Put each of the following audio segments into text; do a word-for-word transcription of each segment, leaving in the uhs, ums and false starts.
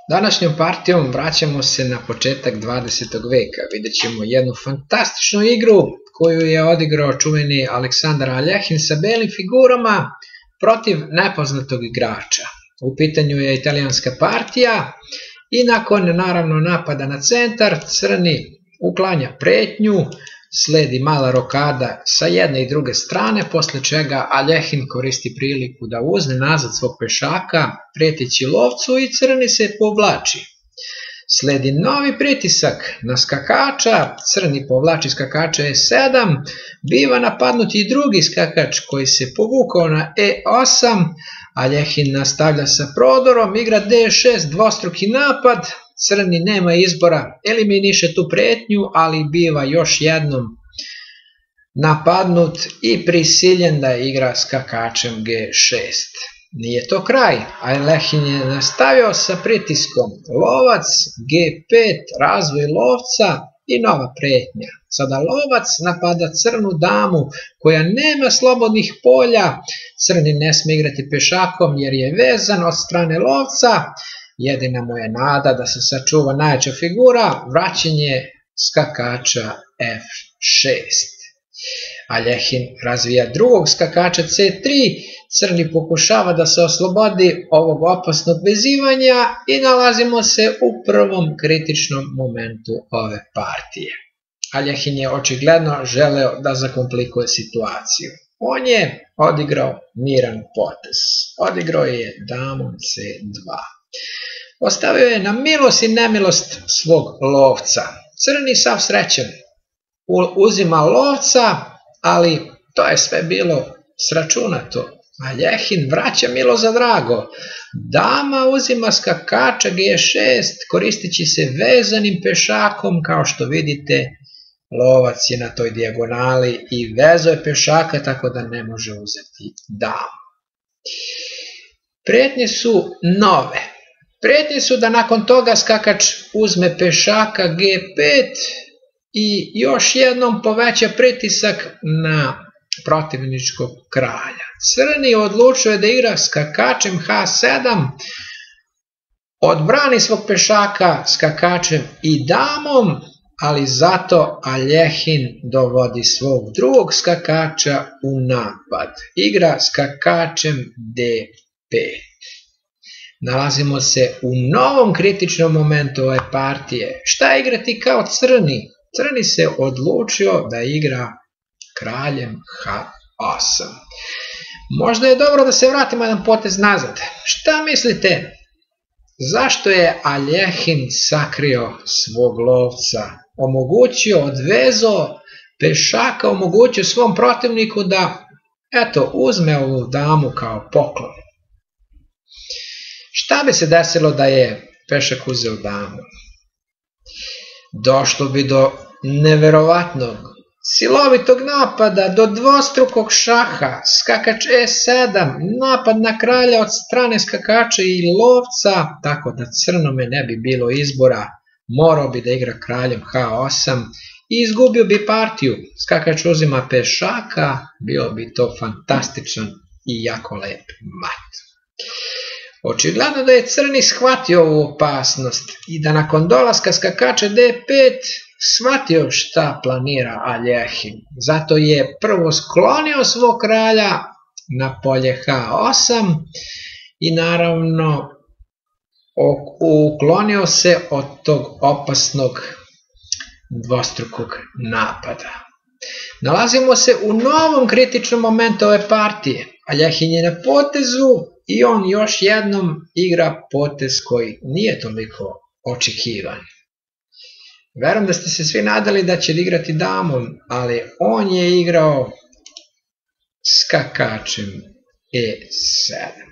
Današnjom partijom vraćamo se na početak dvadesetog veka. Vidjet ćemo jednu fantastičnu igru koju je odigrao čuveni Aleksandar Aljahin sa belim figurama protiv nepoznatog igrača. U pitanju je italijanska partija i nakon naravno napada na centar, crni uklanja pretnju, sledi mala rokada sa jedne i druge strane, posle čega Aljahin koristi priliku da uzne nazad svog pešaka, prijeteći lovcu i crni se povlači. Sledi novi pritisak na skakača, crni povlači skakača e sedam, biva napadnut i drugi skakač koji se povukao na e osam, Aljahin nastavlja sa prodorom, igra de šest, dvostruki napad, crni nema izbora, eliminiše tu pretnju, ali biva još jednom napadnut i prisiljen da igra skakačem ge šest. Nije to kraj, Aljahin je nastavio sa pritiskom lovac, ge pet, razvoj lovca i nova pretnja. Sada lovac napada crnu damu koja nema slobodnih polja, crni ne sme igrati pešakom jer je vezan od strane lovca, jedina mu je nada da se sačuva najjača figura, vraćanje skakača ef šest. Aljahin razvija drugog skakača ce tri, crni pokušava da se oslobodi ovog opasnog vezivanja i nalazimo se u prvom kritičnom momentu ove partije. Aljahin je očigledno želeo da zakomplikuje situaciju. On je odigrao miran potez. Odigrao je damom ce dva. Ostavio je na milost i nemilost svog lovca. Crni sav srećan uzima lovca, ali to je sve bilo sračunato. Aljahin vraća milo za drago. Dama uzima skakača ge šest koristeći se vezanim pešakom, kao što vidite lovac je na toj dijagonali i vezao je pešaka tako da ne može uzeti damu. Prijetnje su nove. Prijetnje su da nakon toga skakač uzme pešaka ge pet i još jednom poveća pritisak na protivničkog kralja. Crni odlučuje da igra skakačem ha sedam, odbrani svog pešaka skakačem i damom, ali zato Aljahin dovodi svog drugog skakača u napad. Igra skakačem de pet. Nalazimo se u novom kritičnom momentu ove partije. Šta igrati kao crni? Crni se odlučio da igra kraljem ha osam. Možda je dobro da se vratimo jedan potez nazad. Šta mislite? Zašto je Aljahin sakrio svog lovca? Omogućio, odvezao pešaka, omogućio svom protivniku da, eto, uzme ovu damu kao poklon. Šta bi se desilo da je pešak uzeo damu? Došlo bi do neverovatnog, silovitog napada, do dvostrukog šaha, skakač e sedam, napad na kralja od strane skakača i lovca, tako da crnome ne bi bilo izbora, morao bi da igra kraljem ha osam i izgubio bi partiju. Skakač uzima pešaka, bio bi to fantastičan i jako lep mat. Očigledno da je crni shvatio ovu opasnost i da nakon dolaska skakača de pet shvatio šta planira Aljahin. Zato je prvo sklonio svog kralja na polje ha osam i naravno uklonio se od tog opasnog dvostrukog napada. Nalazimo se u novom kritičnom momentu ove partije. Aljahin je na potezu i on još jednom igra potez koji nije toliko očekivan. Verujem da ste se svi nadali da će igrati damom, ali on je igrao skakačem e sedam.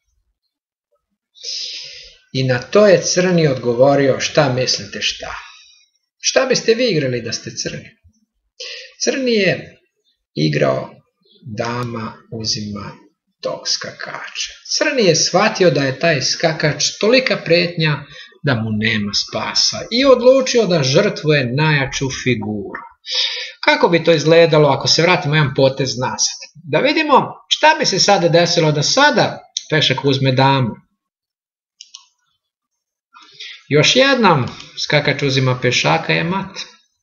I na to je crni odgovorio, šta mislite šta? Šta biste vi igrali da ste crni? Crni je igrao dama uzima tog skakača. Crni je shvatio da je taj skakač tolika pretnja da mu nema spasa i odlučio da žrtvuje najjaču figuru. Kako bi to izgledalo ako se vratimo jedan potez nazad? Da vidimo šta bi se sada desilo da sada pešak uzme damu. Još jednom skakač uzima pešaka je mat.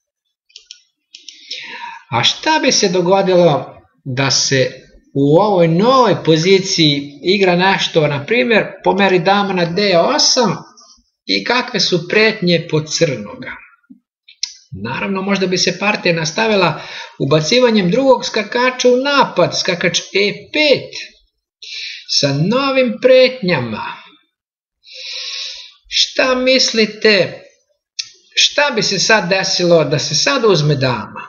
A šta bi se dogodilo da se u ovoj novoj poziciji igra nešto, na primjer, pomeri dama na D osam i kakve su pretnje po crnoga? Naravno, možda bi se partija nastavila ubacivanjem drugog skakača u napad, skakač E pet, sa novim pretnjama. Šta mislite, šta bi se sad desilo da se sad uzme dama?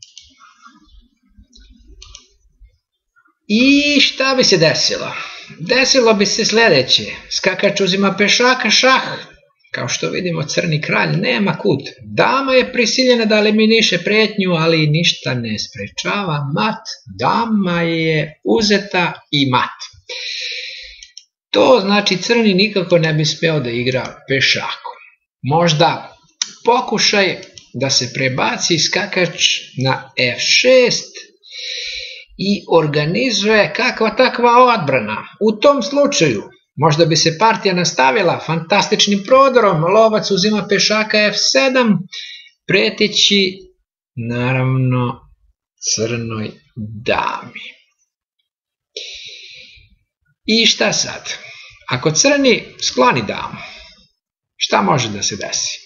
I šta bi se desilo? Desilo bi se sljedeće. Skakač uzima pešaka, šah. Kao što vidimo, crni kralj nema kut. Dama je prisiljena da eliminiše pretnju, ali ništa ne sprečava mat. Dama je uzeta i mat. To znači crni nikako ne bi smeo da igra pešakom. Možda pokušaj da se prebaci skakač na F šest i organizuje kakva takva odbrana. U tom slučaju možda bi se partija nastavila fantastičnim prodorom, lovac uzima pešaka F sedam, preteći naravno crnoj dami. I šta sad? Ako crni skloni damu, šta može da se desi?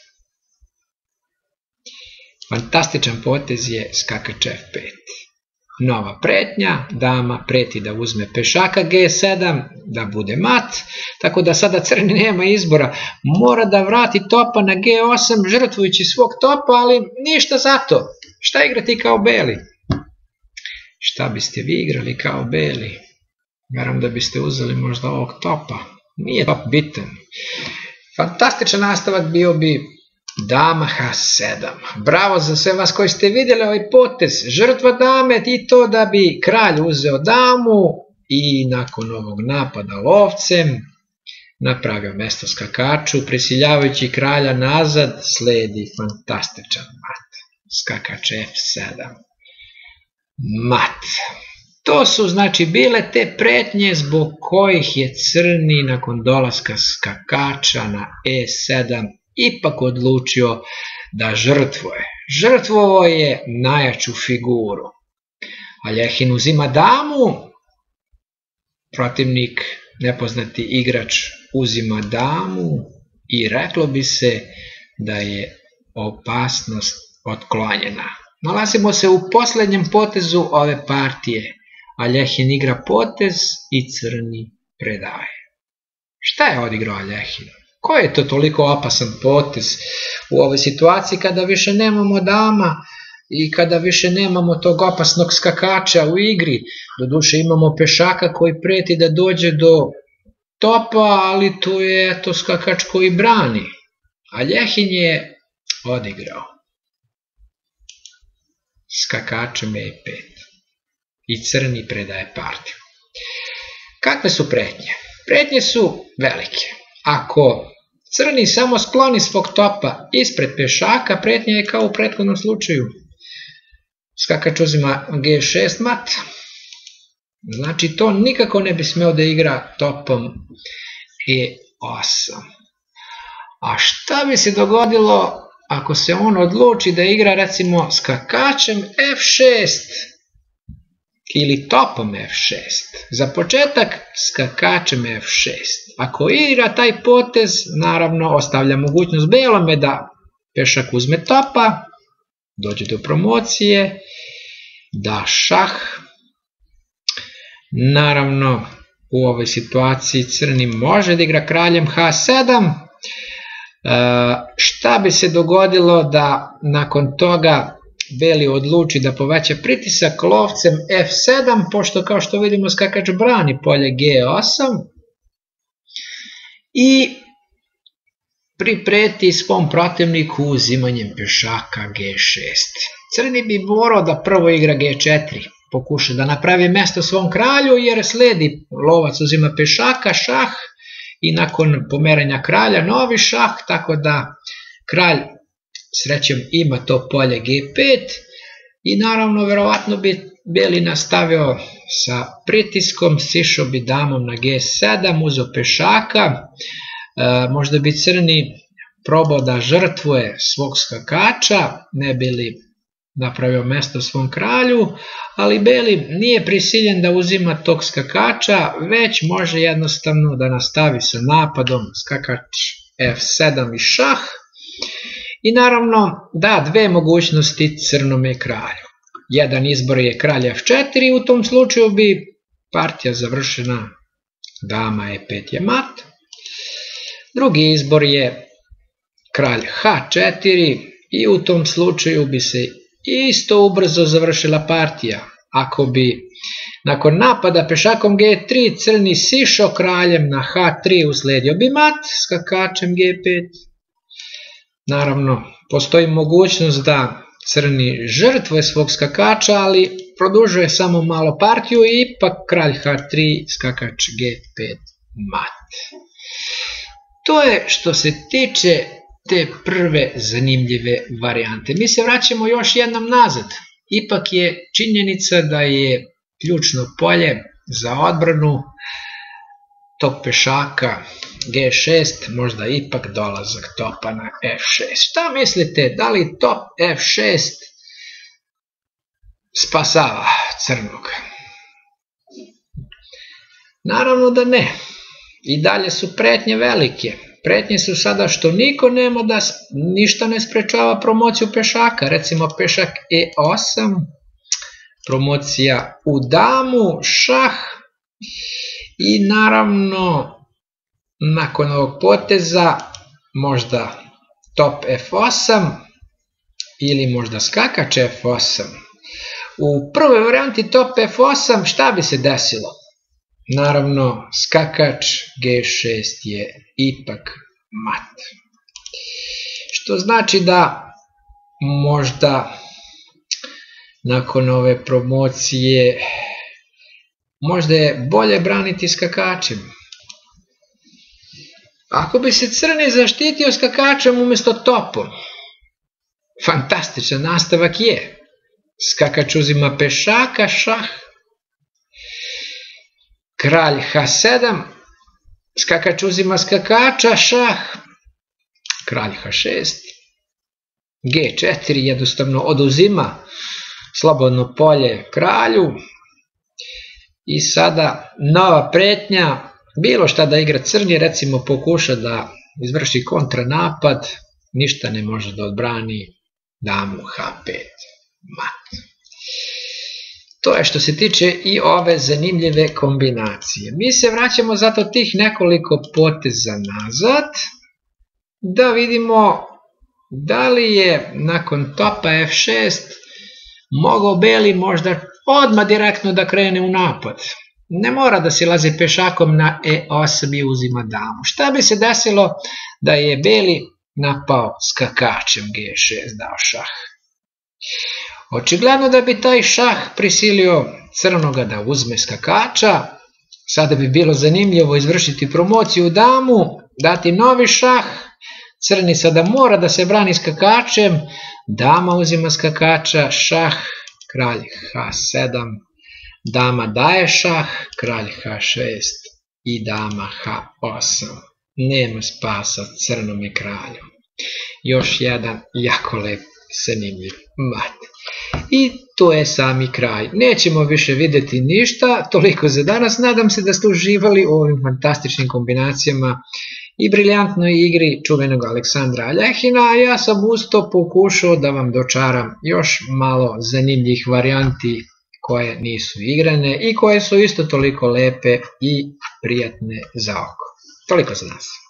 Fantastičan potez je skakač F pet. Nova pretnja, dama preti da uzme pešaka G sedam, da bude mat, tako da sada crni nema izbora, mora da vrati topa na G osam, žrtvujući svog topa, ali ništa zato. Šta igrati kao beli? Šta biste vi igrali kao beli? Verujem da biste uzeli možda ovog topa. Nije top bitan. Fantastičan nastavak bio bi dama H sedam. Bravo za sve vas koji ste vidjeli ovaj potez. Žrtva dame i to da bi kralj uzeo damu i nakon ovog napada lovcem napravio mesto skakaču, prisiljavajući kralja nazad, sledi fantastičan mat. Skakač F sedam. Mat. To su znači bile te pretnje zbog kojih je crni nakon dolaska skakača na E sedam ipak odlučio da žrtvuje. Žrtvovo je najjaču figuru. Aljehin uzima damu, protivnik, nepoznati igrač, uzima damu i reklo bi se da je opasnost otklonjena. Nalazimo se u posljednjem potezu ove partije. Aljehin igra potez i crni predaje. Šta je odigrao Aljehin? Koji je to toliko opasan potez u ovoj situaciji kada više nemamo dama i kada više nemamo tog opasnog skakača u igri? Doduše imamo pešaka koji preti da dođe do topa, ali tu je eto skakač koji brani. Aljehin je odigrao skakačem E pet i crni predaje partiju. Kakve su pretnje? Pretnje su velike. Ako crni samo skloni svog topa ispred pešaka, pretnja je kao u prethodnom slučaju. Skakač uzima G šest mat. Znači to nikako ne bi smeo da igra topom E osam. A šta bi se dogodilo ako se on odluči da igra recimo skakačem F šest ili topom F šest? Za početak skakačem F šest. Ako igra taj potez, naravno ostavlja mogućnost belome da pešak uzme topa, dođe do promocije, da šah. Naravno u ovoj situaciji crni može da igra kraljem H sedam. Šta bi se dogodilo da nakon toga beli odluči da poveća pritisak lovcem F sedam, pošto kao što vidimo skakač brani polje G osam i pripreti svom protivniku uzimanjem pešaka G šest. Crni bi morao da prvo igra G četiri, pokuša da napravi mesto svom kralju jer sledi lovac uzima pešaka, šah i nakon pomeranja kralja novi šah, tako da kralj srećem ima to polje G pet i naravno verovatno bi beli nastavio sa pritiskom, sišao bi damom na G sedam, uzeo pešaka, možda bi crni probao da žrtvuje svog skakača, ne bi li napravio mesto svom kralju, ali beli nije prisiljen da uzima tog skakača, već može jednostavno da nastavi sa napadom skakač ef sedam i šah i naravno da dve mogućnosti crnome kralju. Jedan izbor je kralj ef četiri, u tom slučaju bi partija završena, dama e pet je mat. Drugi izbor je kralj ha četiri i u tom slučaju bi se isto ubrzo završila partija. Ako bi nakon napada pešakom ge tri crni sišao kraljem na ha tri, usledio bi mat skakačem ge pet. Naravno, postoji mogućnost da crni žrtvuje svog skakača, ali produžuje samo malo partiju i ipak kralj ha tri, skakač ge pet, mat. To je što se tiče te prve zanimljive varijante. Mi se vraćamo još jednom nazad. Ipak je činjenica da je ključno polje za odbranu tog pešaka ge šest, možda ipak dolazak topa na ef šest. Šta mislite, da li top ef šest spasava crnog? Naravno da ne. I dalje su pretnje velike. Pretnje su sada što niko nema da ništa ne sprečava promociju pešaka. Recimo pešak e osam, promocija u damu, šah i naravno nakon ovog poteza možda top ef osam ili možda skakač ef osam. U prvoj varijanti top ef osam šta bi se desilo? Naravno, skakač ge šest je ipak mat. Što znači da možda nakon ove promocije možda je bolje braniti skakačem. Ako bi se crni zaštitio skakačem umjesto topom, fantastičan nastavak je. Skakač uzima pešaka, šah, kralj ha sedam, skakač uzima skakača, šah, kralj ha šest, ge četiri jednostavno oduzima slobodno polje kralju i sada nova pretnja, bilo šta da igra crni, recimo pokuša da izvrši kontranapad, ništa ne može da odbrani damu ha pet, mat. To je što se tiče i ove zanimljive kombinacije. Mi se vraćamo zato tih nekoliko poteza nazad, da vidimo da li je nakon topa ef šest mogao beli možda odmah direktno da krene u napad. Ne mora da se lazi pešakom na e osam i uzima damu. Šta bi se desilo da je beli napao skakačem ge šest, dao šah? Očigledno da bi taj šah prisilio crnoga da uzme skakača, sada bi bilo zanimljivo izvršiti promociju damu, dati novi šah, crni sada mora da se brani skakačem, dama uzima skakača, šah, kralj ha sedam, dama daje šah, kralj ha šest i dama ha osam. Nema spasa crnome kralju. Još jedan jako lep, zanimljiv mat. I to je sami kraj. Nećemo više vidjeti ništa, toliko za danas. Nadam se da ste uživali u ovim fantastičnim kombinacijama i briljantnoj igri čuvenog Aleksandra Aljehina, a ja sam usto pokušao da vam dočaram još malo zanimljivih varijanti koje nisu igrane i koje su isto toliko lepe i prijatne za oko. Toliko za nas.